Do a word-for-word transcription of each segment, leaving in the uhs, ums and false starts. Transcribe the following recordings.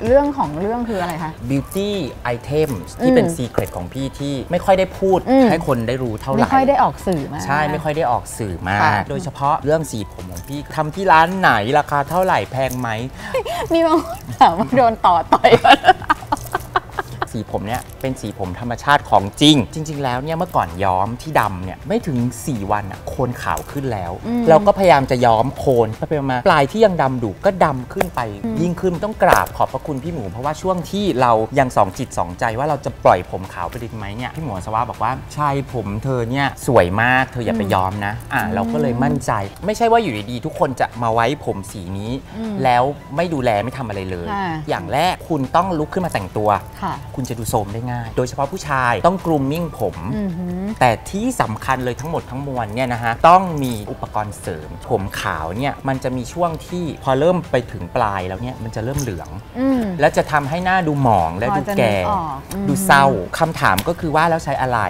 เรื่องของเรื่องคืออะไรคะ beauty item ที่เป็น secret ของพี่ที่ไม่ค่อยได้พูดให้คนได้รู้เท่าไหร่ไม่ค่อยได้ออกสื่อมาใช่ไม่ค่อยได้ออกสื่อมากโดยเฉพาะเรื่องสีผมของพี่ทำที่ร้านไหนราคาเท่าไหร่แพงไหมมีบางคนถามว่าโดนต่อต่อยสีผมเนี่ยเป็นสีผมธรรมชาติของจริงจริงๆแล้วเนี่ยเมื่อก่อนย้อมที่ดำเนี่ยไม่ถึงสี่วันอะโคนขาวขึ้นแล้วเราก็พยายามจะย้อมโคนไปๆมาปลายที่ยังดำดุก็ดำขึ้นไปยิ่งขึ้นต้องกราบขอบพระคุณพี่หมูเพราะว่าช่วงที่เรายังสองจิตสองใจว่าเราจะปล่อยผมขาวไปได้ไหมเนี่ยพี่หมูสวะบอกว่าใช่ผมเธอเนี่ยสวยมากเธออย่าไปย้อมนะอ่ะเราก็เลยมั่นใจไม่ใช่ว่าอยู่ดีๆทุกคนจะมาไว้ผมสีนี้แล้วไม่ดูแลไม่ทำอะไรเลยอย่างแรกคุณต้องลุกขึ้นมาแต่งตัวคุณจะดูโทรมได้ง่ายโดยเฉพาะผู้ชายต้องกรูมมิ่งผมแต่ที่สำคัญเลยทั้งหมดทั้งมวลเนี่ยนะฮะต้องมีอุปกรณ์เสริมผมขาวเนี่ยมันจะมีช่วงที่พอเริ่มไปถึงปลายแล้วเนี่ยมันจะเริ่มเหลืองแล้วจะทำให้หน้าดูหมองและดูแก่ดูเศร้าคำถามก็คือว่าแล้วใช้อะไร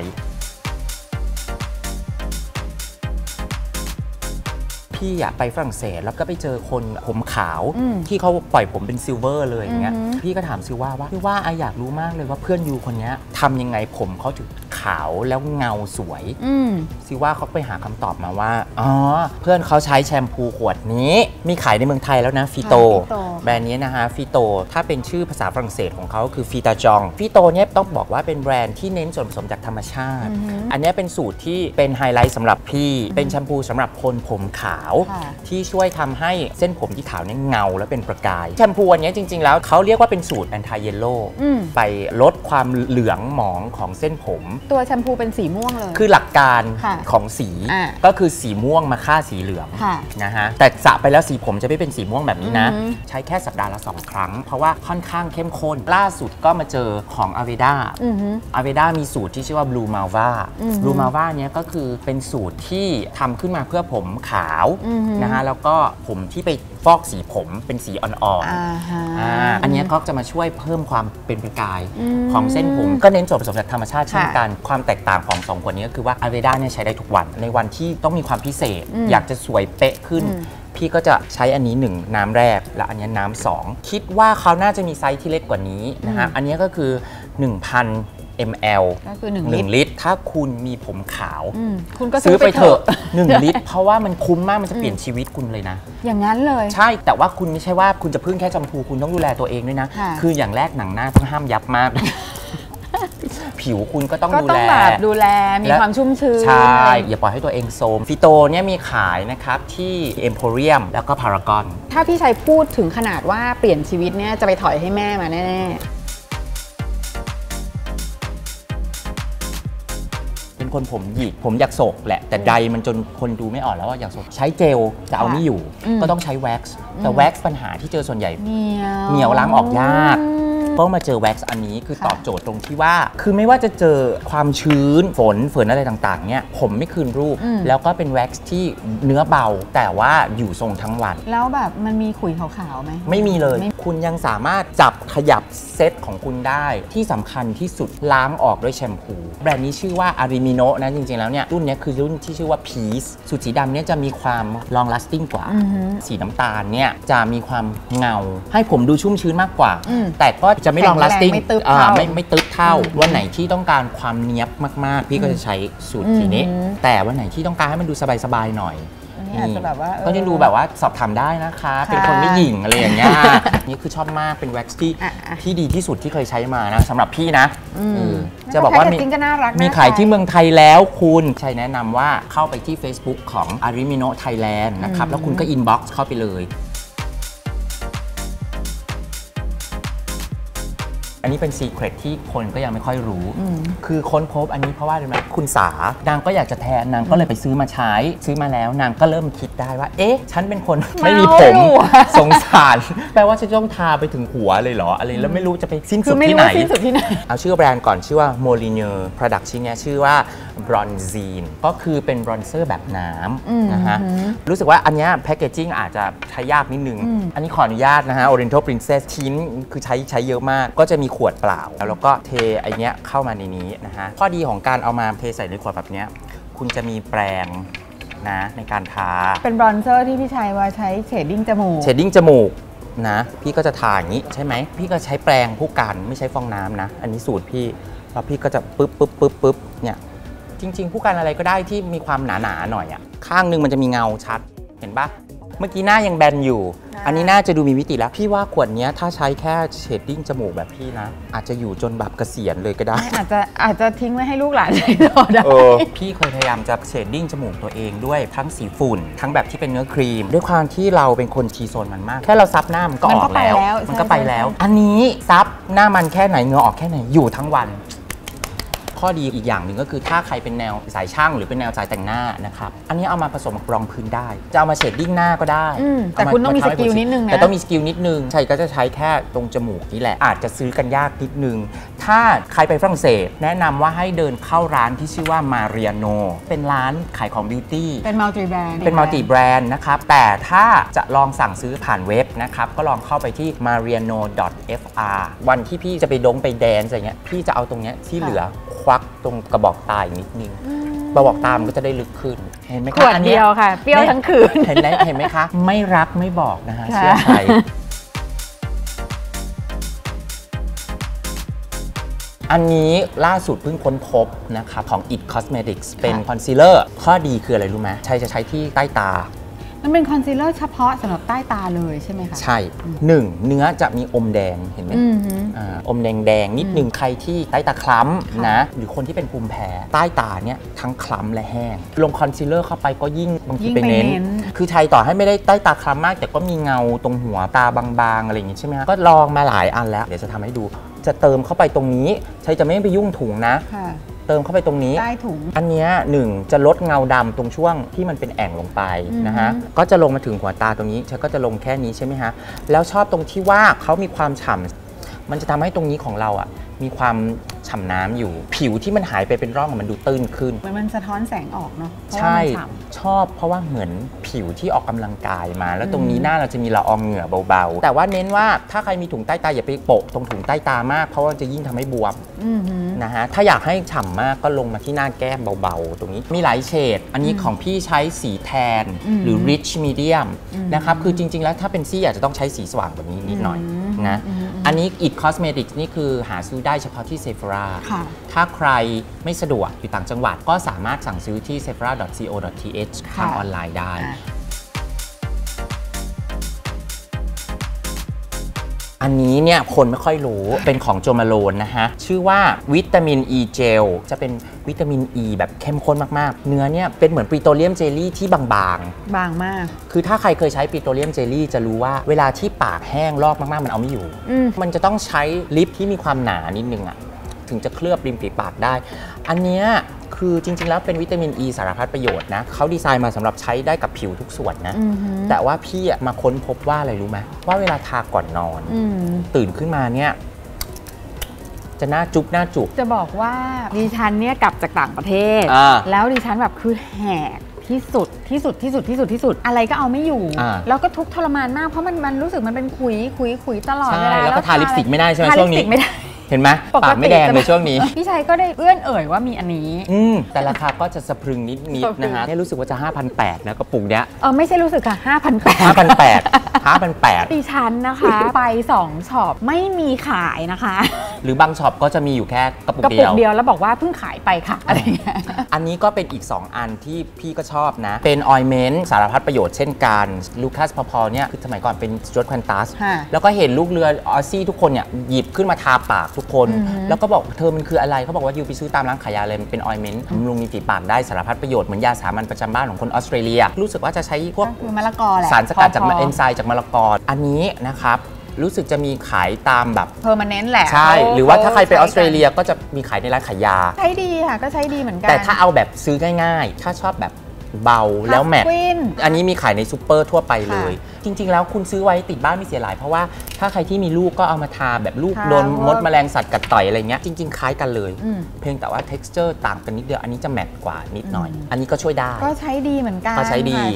พี่อยากไปฝรั่งเศสแล้วก็ไปเจอคนผมขาวที่เขาปล่อยผมเป็นซิลเวอร์เลยอย่างเงี้ยพี่ก็ถามซิลว่าว่าพี่ว่าไออยากรู้มากเลยว่าเพื่อนยูคนนี้ทำยังไงผมเขาถึงขาวแล้วเงาสวยซิลว่าเขาไปหาคำตอบมาว่าอ๋อเพื่อนเขาใช้แชมพูขวดนี้มีขายในเมืองไทยแล้วนะฟิโตแบรนด์นี้นะฮะฟิโตถ้าเป็นชื่อภาษาฝรั่งเศสของเขาคือฟิตาจองฟิโตเนี่ยต้องบอกว่าเป็นแบรนด์ที่เน้นส่วนผสมจากธรรมชาติอันนี้เป็นสูตรที่เป็นไฮไลท์สำหรับพี่เป็นแชมพูสำหรับคนผมขาวที่ช่วยทำให้เส้นผมที่ขาวเนี่ยเงาและเป็นประกายแชมพูอันนี้จริงๆแล้วเขาเรียกว่าเป็นสูตรแอนตี้เยลโล่ไปลดความเหลืองหมองของเส้นผมตัวแชมพูเป็นสีม่วงเลยคือหลักการของสีก็คือสีม่วงมาฆ่าสีเหลืองนะฮะแต่สระไปแล้วสีผมจะไม่เป็นสีม่วงแบบนี้นะใช้แค่สัปดาห์ละสองครั้งเพราะว่าค่อนข้างเข้มข้นล่าสุดก็มาเจอของอเวด้าอเวด้ามีสูตรที่ชื่อว่า Blue Malva Blue Malva เนี้ยก็คือเป็นสูตรที่ทำขึ้นมาเพื่อผมขาวนะฮะแล้วก็ผมที่ไปฟอกสีผมเป็นสีอ่อนๆ อันนี้ก็จะมาช่วยเพิ่มความเป็นประกายของเส้นผมก็เน้นส่วนผสมจากธรรมชาติเช่นกันความแตกต่างของสองขวดนี้ก็คือว่าอเวด้าเนี่ยใช้ได้ทุกวันในวันที่ต้องมีความพิเศษอยากจะสวยเป๊ะขึ้นพี่ก็จะใช้อันนี้หนึ่งน้ำแรกและอันนี้น้ำสองคิดว่าเขาน่าจะมีไซส์ที่เล็กกว่านี้นะฮะอันนี้ก็คือ หนึ่งพันมิลลิลิตรก็คือหนึ่งลิตรถ้าคุณมีผมขาวคุณก็ซื้อไปเถอะหนึ่งลิตรเพราะว่ามันคุ้มมากมันจะเปลี่ยนชีวิตคุณเลยนะอย่างนั้นเลยใช่แต่ว่าคุณไม่ใช่ว่าคุณจะพึ่งแค่แชมพูคุณต้องดูแลตัวเองด้วยนะคืออย่างแรกหนังหน้าต้องห้ามยับมากผิวคุณก็ต้องดูแลดูแลมีความชุ่มชื้นใช่อย่าปล่อยให้ตัวเองโทรมฟิโตเนี่ยมีขายนะครับที่เอ็มโพเรียมแล้วก็พารากอนถ้าพี่ชัยพูดถึงขนาดว่าเปลี่ยนชีวิตเนี่ยจะไปถอยให้แม่มาแน่เป็นคนผมหยิกผมอยากโศกแหละแต่ใดมันจนคนดูไม่ออกแล้วว่าอยากโศกใช้เจลจะเอาไม่อยู่ก็ต้องใช้แว็กซ์แต่แว็กซ์ปัญหาที่เจอส่วนใหญ่เหนียวล้างออกยากก็มาเจอแว็กซ์อันนี้คือตอบโจทย์ตรงที่ว่าคือไม่ว่าจะเจอความชื้นฝนฝนอะไรต่างๆเนี่ยผมไม่คืนรูปแล้วก็เป็นแว็กซ์ที่เนื้อเบาแต่ว่าอยู่ทรงทั้งวันแล้วแบบมันมีขุยขาวๆไหมไม่มีเลยคุณยังสามารถจับขยับเซตของคุณได้ที่สำคัญที่สุดล้างออกด้วยแชมพูแบรนด์นี้ชื่อว่าอาริมิโนะนะจริงๆแล้วเนี่ยรุ่นนี้คือรุ่นที่ชื่อว่า Peace สูตรสีดำเนี่ยจะมีความ long lasting กว่าสีน้ำตาลเนี่ยจะมีความเงาให้ผมดูชุ่มชื้นมากกว่าแต่ก็จะไม่ long lasting ไม่ตึ๊บเท่าไม่ไม่ตึ๊บเท่าวันไหนที่ต้องการความเนี๊ยบมากๆพี่ก็จะใช้สูตรสีนี้แต่วันไหนที่ต้องการให้มันดูสบายๆหน่อยก็จะดูแบบว่าสอบถามได้นะคะเป็นคนไม่หยิ่งอะไรอย่างเงี้ยนี่คือชอบมากเป็นแว็กซ์ที่ที่ดีที่สุดที่เคยใช้มานะสำหรับพี่นะจะบอกว่ามีมีขายที่เมืองไทยแล้วคุณใช่แนะนำว่าเข้าไปที่ Facebook ของ Arimino Thailand นะครับแล้วคุณก็อินบ็อกซ์เข้าไปเลยอันนี้เป็นซีเครตที่คนก็ยังไม่ค่อยรู้คือค้นพบอันนี้เพราะว่าอะไรไหมคุณสานางก็อยากจะแทนนางก็เลยไปซื้อมาใช้ซื้อมาแล้วนางก็เริ่มคิดได้ว่าเอ๊ะฉันเป็นคนไม่มีผมสงสารแปลว่าจะต้องทาไปถึงหัวเลยเหรออะไรแล้วไม่รู้จะไปสิ้นสุดที่ไหนเอาชื่อแบรนด์ก่อนชื่อว่า Molyneux Product ชิ้นนี้ชื่อว่า Bronzine ก็คือเป็นบรอนเซอร์แบบน้ำนะฮะรู้สึกว่าอันนี้แพคเกจจิ้งอาจจะใช้ยากนิดนึงอันนี้ขออนุญาตนะฮะ Oriental Princess ชิ้นคือใช้ใช้เยอะมากก็จะมีขวดเปล่าแล้วก็เทไอเนี้ยเข้ามาในนี้นะฮะข้อดีของการเอามาเทใส่ในขวดแบบนี้คุณจะมีแปรงนะในการทาเป็นบรอนเซอร์ที่พี่ชัยว่าใช้เชดดิ้งจมูกเชดดิ้งจมูกนะพี่ก็จะทาอย่างนี้ใช่ไหมพี่ก็ใช้แปรงผู้กันไม่ใช้ฟองน้ำนะอันนี้สูตรพี่แล้วพี่ก็จะปึ๊บปึ๊บปึ๊บปึ๊บเนี่ยจริงๆผู้กันอะไรก็ได้ที่มีความหนาๆหน่อยอ่ะข้างนึงมันจะมีเงาชัดเห็นปะเมื่อกี้หน้ายังแบนอยู่อันนี้น่าจะดูมีมิติแล้วพี่ว่าขวดนี้ถ้าใช้แค่เชดดิ้งจมูกแบบพี่นะอาจจะอยู่จนแบบเกษียณเลยก็ได้อาจจะอาจจะทิ้งไว้ให้ลูกหลานใช้ต่อได้พี่เคยพยายามจะเชดดิ้งจมูกตัวเองด้วยทั้งสีฝุ่นทั้งแบบที่เป็นเนื้อครีมด้วยความที่เราเป็นคนทีโซนมันมากแค่เราซับหน้ามันก็ออกแล้วมันก็ไปแล้วอันนี้ซับหน้ามันแค่ไหนเหงื่อออกแค่ไหนอยู่ทั้งวันข้อดีอีกอย่างหนึ่งก็คือถ้าใครเป็นแนวสายช่างหรือเป็นแนวสายแต่งหน้านะครับอันนี้เอามาผสมกับรองพื้นได้จะเอามาเชดดิ้งหน้าก็ได้แต่คุณต้องมีสกิลนิดนึงนะแต่ต้องมีสกิลนิดนึงใช่ก็จะใช้แค่ตรงจมูกนี่แหละอาจจะซื้อกันยากนิดนึงถ้าใครไปฝรั่งเศสแนะนำว่าให้เดินเข้าร้านที่ชื่อว่ามาเรียโนเป็นร้านขายของบิวตี้เป็นมัลติแบรนด์เป็นมัลติแบรนด์นะครับแต่ถ้าจะลองสั่งซื้อผ่านเว็บนะครับก็ลองเข้าไปที่ มาเรียโน ดอท เอฟ อาร์ วันที่พี่จะไปดงไปแดนอะไรเงี้ยพี่จะเอาตรงเนี้ยที่เหลือควักตรงกระบอกตาอีกนิดนึงกระบอกตามันก็จะได้ลึกขึ้นเห็นไหมคะขวดเดียวค่ะเปรี้ยวทั้งคืนเห็นไหมเห็นไหมคะไม่รักไม่บอกนะฮะเชื่อใครอันนี้ล่าสุดเพิ่งค้นพบนะครับของ It Cosmetics เป็นคอนซีลเลอร์ข้อดีคืออะไรรู้ไหมใช้จะใช้ที่ใต้ตามันเป็นคอนซีลเลอร์เฉพาะสำหรับใต้ตาเลยใช่ไหมคะใช่หนึ่งเนื้อจะมีอมแดงเห็นไหมอ, อมแดงแดงนิดนึงใครที่ใต้ตาคล้ำนะหรือคนที่เป็นภูมิแพ้ใต้ตาเนี่ยทั้งคล้ำและแห้งลงคอนซีลเลอร์เข้าไปก็ยิ่งบางทีไปเน้นคือใช้ต่อให้ไม่ได้ใต้ตาคล้ำมากแต่ก็มีเงาตรงหัวตาบางๆอะไรอย่างงี้ใช่ไหมก็ลองมาหลายอันแล้วเดี๋ยวจะทำให้ดูจะเติมเข้าไปตรงนี้ใช้จะไม่ไปยุ่งถุงนะเติมเข้าไปตรงนี้ใต้ถุงอันนี้หนึ่งจะลดเงาดำตรงช่วงที่มันเป็นแอ่งลงไปนะฮะก็จะลงมาถึงหัวตาตรงนี้ฉันก็จะลงแค่นี้ใช่ไหมฮะแล้วชอบตรงที่ว่าเขามีความฉ่ำมันจะทำให้ตรงนี้ของเราอ่ะมีความฉ่ำน้ำอยู่ผิวที่มันหายไปเป็นร่องมันดูตื้นขึ้นมันมันสะท้อนแสงออกเนาะใช่ชอบเพราะว่าเหมือนผิวที่ออกกำลังกายมาแล้วตรงนี้หน้าเราจะมีละอองเหงื่อเบาๆแต่ว่าเน้นว่าถ้าใครมีถุงใต้ตาอย่าไปโปะตรงถุงใต้ตามากเพราะว่าจะยิ่งทำให้บวมนะฮะถ้าอยากให้ฉ่ำมากก็ลงมาที่หน้าแก้มเบาๆตรงนี้มีหลายเฉดอันนี้ของพี่ใช้สีแทนหรือ rich medium นะครับคือจริงๆแล้วถ้าเป็นซี่อาจจะต้องใช้สีสว่างแบบนี้นิดหน่อยนะอันนี้ It Cosmetics นี่คือหาซื้อได้เฉพาะที่ Sephora ถ้าใครไม่สะดวกอยู่ต่างจังหวัดก็สามารถสั่งซื้อที่ เซฟรา ดอท ซี โอ ดอท ที เอช ทางออนไลน์ได้อันนี้เนี่ยคนไม่ค่อยรู้เป็นของโจมาโลนนะฮะชื่อว่าวิตามินอีเจลจะเป็นวิตามินอีแบบเข้มข้นมากๆเนื้อเนี่ยเป็นเหมือนปิโตรเลียมเจลลี่ที่บางๆบางมากคือถ้าใครเคยใช้ปิโตรเลียมเจลลี่จะรู้ว่าเวลาที่ปากแห้งลอกมากๆมันเอาไม่อยู่มันจะต้องใช้ลิปที่มีความหนานิดนึงอะถึงจะเคลือบริมฝีปากได้อันเนี้ยคือจริงๆแล้วเป็นวิตามินอีสารพัดประโยชน์นะเขาดีไซน์มาสำหรับใช้ได้กับผิวทุกส่วนนะแต่ว่าพี่มาค้นพบว่าอะไรรู้ไหมว่าเวลาทาก่อนนอนตื่นขึ้นมาเนี่ยจะหน้าจุ๊บหน้าจุกจะบอกว่าดิฉันเนี่ยกลับจากต่างประเทศแล้วดิฉันแบบคือแหกที่สุดที่สุดที่สุดที่สุดที่สุดอะไรก็เอาไม่อยู่แล้วก็ทุกทรมานมากเพราะมันมันรู้สึกมันเป็นขุยขุยขุยตลอดเวลาแล้วก็ทาลิปสติกไม่ได้ใช่ไหมช่วงนี้เห็นไหมปากไม่แดงในช่วงนี้พี่ชัยก็ได้เอื้อนเอ่ยว่ามีอันนี้อืมแต่ราคาก็จะสะพรึงนิดนิดนะฮะนี่รู้สึกว่าจะ ห้าพันแปดร้อย นะกระปุกเนี้ยเออไม่ใช่รู้สึกค่ะ ห้าพันแปดร้อยห้าพันแปดร้อย ห้าพันแปดร้อยดิฉันนะคะไปสองช็อปไม่มีขายนะคะหรือบางช็อปก็จะมีอยู่แค่กระปุกเดียวกระปุกเดียวแล้วบอกว่าเพิ่งขายไปค่ะอะไรเงี้ยอันนี้ก็เป็นอีกสองอันที่พี่ก็ชอบนะเป็นออยเมนต์สารพัดประโยชน์เช่นกันลูคัสพอพอเนี่ยคือสมัยก่อนเป็นสจ๊วต แควอนตัสแล้วก็เห็นลูกเรือออซซี่ทุกคนเนี่ยหยิบขึ้นมาทาปากทุกคนแล้วก็บอกเธอมันคืออะไรเขาบอกว่ายูไปซื้อตามร้านขายยาเลยมันเป็นออยเมนต์บำรุงฝีปากได้สารพัดประโยชน์เหมือนยาสามัญประจำบ้านของคนออสเตรเลียรู้สึกว่าจะใช้พวกมะละกอแหละสารสกัดจากเอนไซม์จากมะละกออันนี้นะครับรู้สึกจะมีขายตามแบบเพอร์มานนต์แหละใช่หรือว่าถ้าใครไปออสเตรเลียก็จะมีขายในร้านขายยาใช้ดีค่ะก็ใช้ดีเหมือนกันแต่ถ้าเอาแบบซื้อง่ายๆถ้าชอบแบบเบาแล้วแมทอันนี้มีขายในซูเปอร์ทั่วไปเลยจริงๆแล้วคุณซื้อไว้ติดบ้านไม่เสียหลายเพราะว่าถ้าใครที่มีลูกก็เอามาทาแบบลูกโดนมดแมลงสัตว์กัดต่อยอะไรเงี้ยจริงๆคล้ายกันเลยเพียงแต่ว่า texture ต่างกันนิดเดียวอันนี้จะแมทกว่านิดหน่อยอันนี้ก็ช่วยได้ก็ใช้ดีเหมือนกันก็ใช้ดี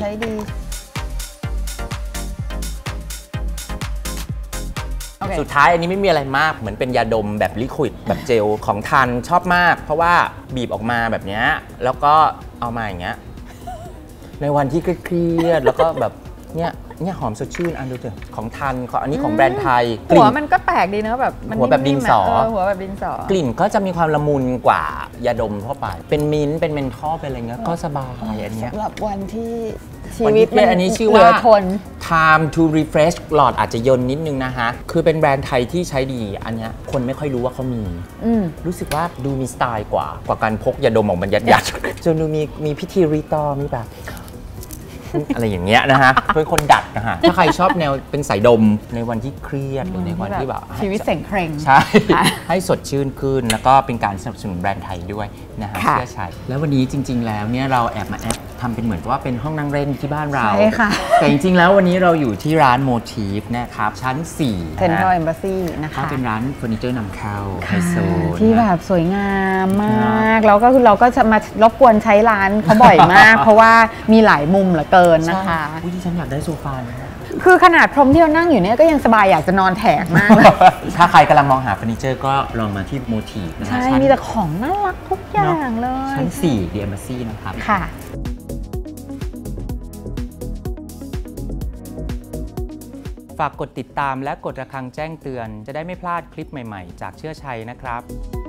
สุดท้ายอันนี้ไม่มีอะไรมากเหมือนเป็นยาดมแบบลิควิดแบบเจลของทันชอบมากเพราะว่าบีบออกมาแบบนี้แล้วก็เอามาอย่างเงี้ยในวันที่เครียดแล้วก็แบบเนี่ยเนี่ยหอมสดชื่นอันดูเถอะของทันของอันนี้ของแบรนด์ไทยหัวมันก็แปลกดีเนอะแบบหัวแบบดินสอหัวแบบดินสอกลิ่นก็จะมีความละมุนกว่ายาดมทั่วไปเป็นมิ้นท์เป็นเมนทอลเป็นอะไรเงี้ยก็สบายอันเนี้ยสำหรับวันที่ชีวิตมันอันนี้ชื่อว่า time to refresh หลอดอาจจะยนนิดนึงนะฮะคือเป็นแบรนด์ไทยที่ใช้ดีอันเนี้ยคนไม่ค่อยรู้ว่าเขามีรู้สึกว่าดูมีสไตล์กว่ากว่าการพกยาดมของบรรยัดยัดจนดูมีมีพิธีรีตองมีแบบอะไรอย่างเงี้ยนะฮะเป็นคนดัดนะฮะถ้าใครชอบแนวเป็นสายดมในวันที่เครียดหรือในวันที่แบบชีวิตเส็งเคร่งใช่ให้สดชื่นขึ้นแล้วก็เป็นการสนับสนุนแบรนด์ไทยด้วยนะฮะเชื่อชัยแล้ววันนี้จริงๆแล้วเนี่ยเราแอบมาแอบทำเป็นเหมือนว่าเป็นห้องนั่งเล่นที่บ้านเราใช่ค่ะแต่จริงๆแล้ววันนี้เราอยู่ที่ร้านโมทีฟนะครับชั้นสี่เซ็นทรัลเอมบาซีนะคะเป็นร้านเฟอร์นิเจอร์นำเข้าไฮโซที่แบบสวยงามมากแล้วก็คือเราก็จะมารบกวนใช้ร้านเขาบ่อยมากเพราะว่ามีหลายมุมเหลือเกินนะคะอุ้ยที่ฉันอยากได้โซฟาเลยคือขนาดพรมที่เรานั่งอยู่เนี่ยก็ยังสบายอยากจะนอนแถกมากเลยถ้าใครกำลังมองหาเฟอร์นิเจอร์ก็ลองมาที่โมทีฟนะใช่มีแต่ของน่ารักทุกอย่างเลยชั้นสี่เดียมบาซี่นะครับค่ะฝากกดติดตามและกดระฆังแจ้งเตือนจะได้ไม่พลาดคลิปใหม่ๆจากเชื่อชัยนะครับ